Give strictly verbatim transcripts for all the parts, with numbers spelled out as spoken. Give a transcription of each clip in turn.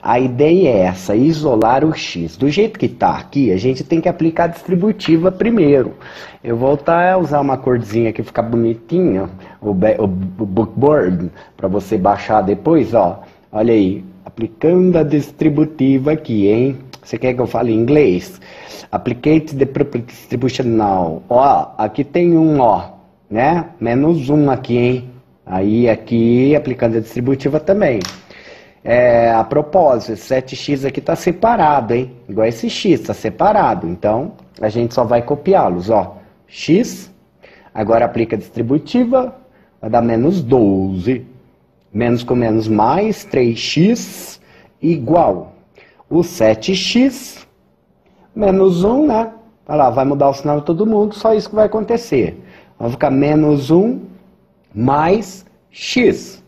A ideia é essa, isolar o x. Do jeito que está aqui, a gente tem que aplicar a distributiva primeiro. Eu vou voltar a usar uma corzinha que fica bonitinha, o, o bookboard, para você baixar depois, ó. Olha aí, aplicando a distributiva aqui, hein? Você quer que eu fale em inglês? Applicate the property distribution now. Ó, aqui tem um, ó, né? Menos um aqui, hein? Aí aqui, aplicando a distributiva também. É, a propósito, sete x aqui está separado, hein? Igual esse x, está separado. Então, a gente só vai copiá-los, ó. X, agora aplica a distributiva, vai dar menos doze. Menos com menos mais, três x, igual. O sete x, menos um, né? Olha lá, vai mudar o sinal de todo mundo, só isso que vai acontecer. Vai ficar menos um mais x.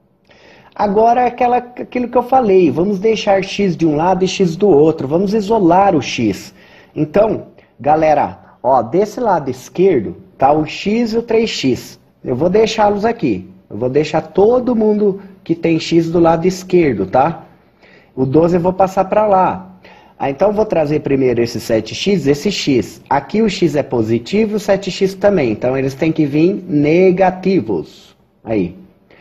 Agora, aquela, aquilo que eu falei, vamos deixar x de um lado e x do outro, vamos isolar o x. Então, galera, ó, desse lado esquerdo tá o x e o três x. Eu vou deixá-los aqui. Eu vou deixar todo mundo que tem x do lado esquerdo, tá? O doze eu vou passar para lá. Ah, então eu vou trazer primeiro esse sete x, esse x. Aqui o x é positivo e o sete x também. Então eles têm que vir negativos. Aí.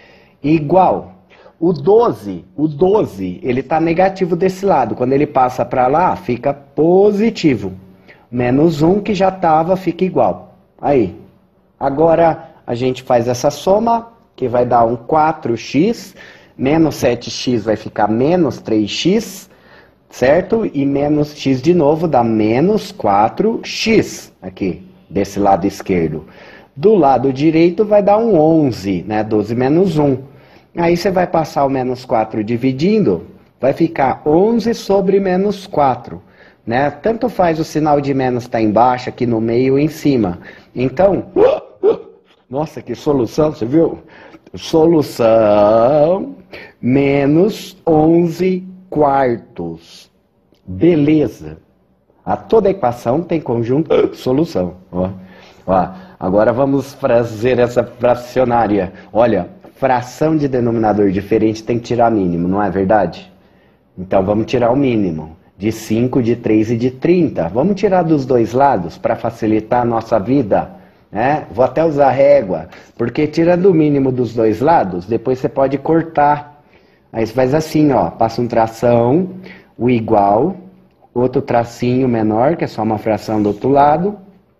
Igual. O doze, o doze, ele está negativo desse lado. Quando ele passa para lá, fica positivo. Menos um que já estava, fica igual. Aí. Agora a gente faz essa soma, que vai dar um quatro x. Menos sete x vai ficar menos três x. Certo? E menos x de novo dá menos quatro x. Aqui, desse lado esquerdo. Do lado direito vai dar um onze, né? doze menos um. Aí você vai passar o menos quatro dividindo, vai ficar onze sobre menos quatro. Né? Tanto faz o sinal de menos estar embaixo, aqui no meio ou em cima. Então, nossa, que solução, você viu? Solução menos onze quartos. Beleza. A toda equação tem conjunto solução. Ó. Ó. Agora vamos fazer essa fracionária. Olha, fração de denominador diferente tem que tirar mínimo, não é verdade? Então vamos tirar o mínimo. De cinco, de três e de trinta. Vamos tirar dos dois lados para facilitar a nossa vida. Né? Vou até usar régua. Porque tirando o mínimo dos dois lados, depois você pode cortar. Aí você faz assim, ó. Passa um tração, o igual, outro tracinho menor, que é só uma fração do outro lado.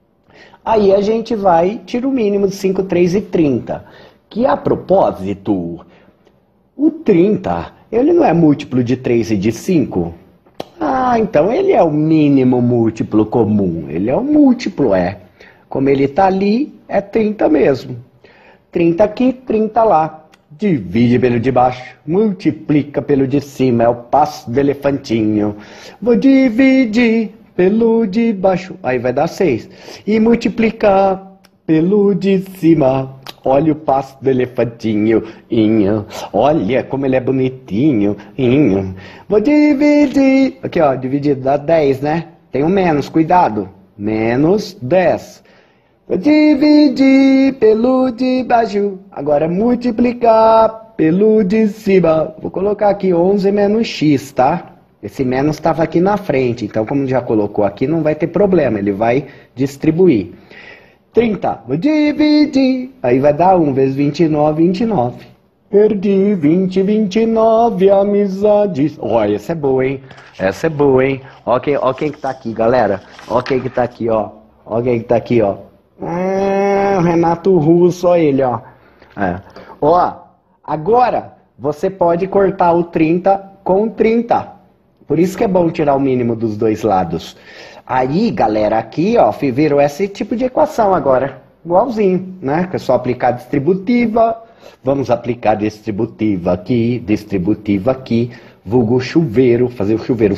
Aí a gente vai, tira o mínimo de cinco, três e trinta. Que a propósito, o trinta, ele não é múltiplo de três e de cinco? Ah, então ele é o mínimo múltiplo comum. Ele é o múltiplo, é. Como ele está ali, é trinta mesmo. trinta aqui, trinta lá. Divide pelo de baixo, multiplica pelo de cima. É o passo do elefantinho. Vou dividir pelo de baixo. Aí vai dar seis. E multiplicar pelo de cima. Olha o passo do elefantinho, inho. Olha como ele é bonitinho, inho. Vou dividir. Aqui, ó, dividido dá dez, né? Tem um menos, cuidado. Menos dez. Vou dividir pelo de baixo. Agora multiplicar pelo de cima. Vou colocar aqui onze menos x, tá? Esse menos estava aqui na frente. Então, como já colocou aqui, não vai ter problema. Ele vai distribuir. trinta, vou dividir, aí vai dar um vezes vinte e nove, vinte e nove. Perdi vinte, vinte e nove amizades. Olha, essa é boa, hein? Essa é boa, hein? Ó quem, ó quem que tá aqui, galera. Ó quem que tá aqui, ó. Ó quem que tá aqui, ó. Ah, Renato Russo, ó ele, ó. É. Ó, agora você pode cortar o trinta com trinta. Por isso que é bom tirar o mínimo dos dois lados. Aí, galera, aqui, ó, viram esse tipo de equação agora. Igualzinho, né? Que é só aplicar a distributiva. Vamos aplicar a distributiva aqui, distributiva aqui. Vulgo chuveiro, fazer o chuveiro.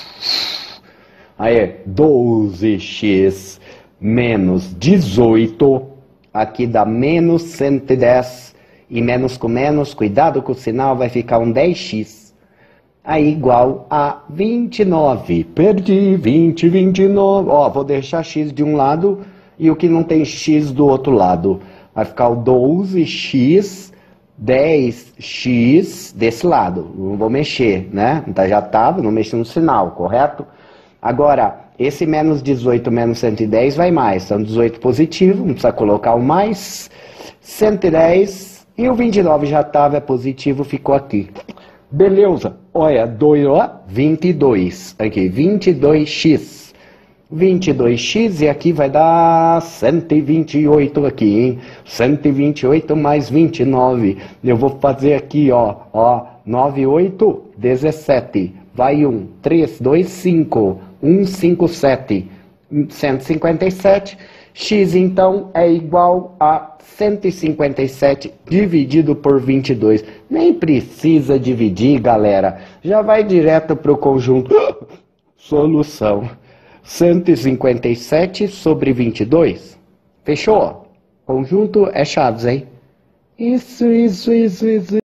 Aí, doze x menos dezoito. Aqui dá menos cento e dez. E menos com menos, cuidado com o sinal, vai ficar um dez x. Aí igual a vinte e nove. Perdi vinte, vinte e nove. Ó, vou deixar x de um lado e o que não tem x do outro lado. Vai ficar o doze x dez x desse lado. Não vou mexer, né? Então já estava, não mexi no sinal, correto? Agora, esse menos dezoito menos cento e dez vai mais. Então, dezoito positivo, não precisa colocar o mais. cento e dez e o vinte e nove já estava, é positivo, ficou aqui. Beleza. Olha, dois, ó, vinte e dois. Aqui, vinte e dois x. vinte e dois x e aqui vai dar cento e vinte e oito aqui, hein? cento e vinte e oito mais vinte e nove. Eu vou fazer aqui, ó, ó, nove, oito, dezessete. Vai um, três, dois, cinco, um, cinco, sete, cento e cinquenta e sete. X, então, é igual a cento e cinquenta e sete dividido por vinte e dois. Nem precisa dividir, galera. Já vai direto para o conjunto. Solução. cento e cinquenta e sete sobre vinte e dois. Fechou? Conjunto é Chaves, hein? Isso, isso, isso, isso.